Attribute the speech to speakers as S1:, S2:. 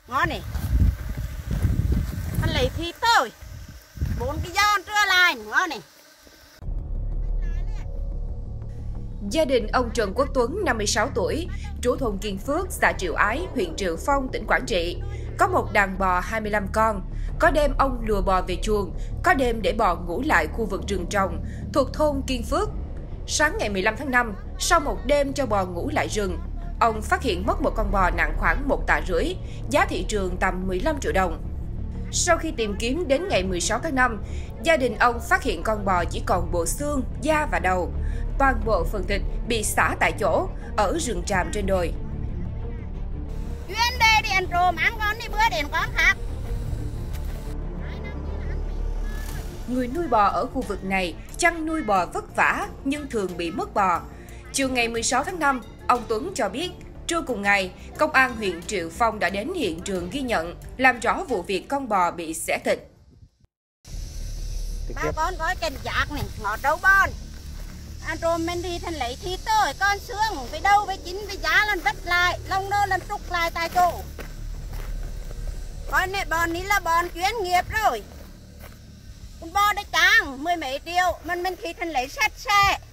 S1: ngon này. Anh lấy thịt thôi. 4 cái giòn trưa lại, ngon này.
S2: Gia đình ông Trần Quốc Tuấn, 56 tuổi, trú thôn Kiên Phước, xã Triệu Ái, huyện Triệu Phong, tỉnh Quảng Trị. Có một đàn bò 25 con. Có đêm ông lùa bò về chuồng, có đêm để bò ngủ lại khu vực rừng trồng thuộc thôn Kiên Phước. Sáng ngày 15 tháng 5, sau một đêm cho bò ngủ lại rừng, ông phát hiện mất một con bò nặng khoảng 1,5 tạ, giá thị trường tầm 15 triệu đồng. Sau khi tìm kiếm đến ngày 16 tháng 5, gia đình ông phát hiện con bò chỉ còn bộ xương, da và đầu. Toàn bộ phần thịt bị xả tại chỗ, ở rừng tràm trên đồi.
S1: Chuyên đề đi ăn trộm, ăn con đi bữa đến con khác.
S2: Người nuôi bò ở khu vực này chăn nuôi bò vất vả nhưng thường bị mất bò. Chiều ngày 16 tháng 5, ông Tuấn cho biết, trưa cùng ngày, Công an huyện Triệu Phong đã đến hiện trường ghi nhận, làm rõ vụ việc con bò bị xẻ thịt.
S1: Ba con có kênh giác này, ngọt đâu bon. Ăn trộm mình thì thành lấy thịt thôi, con xương với đâu với chín với giá lần vất lại, lông nơ lần trục lại tại chỗ. Con này bò ní là bò chuyên nghiệp rồi. Con bò đấy trắng 10 mấy triệu, mình thì thành lấy sạch xe.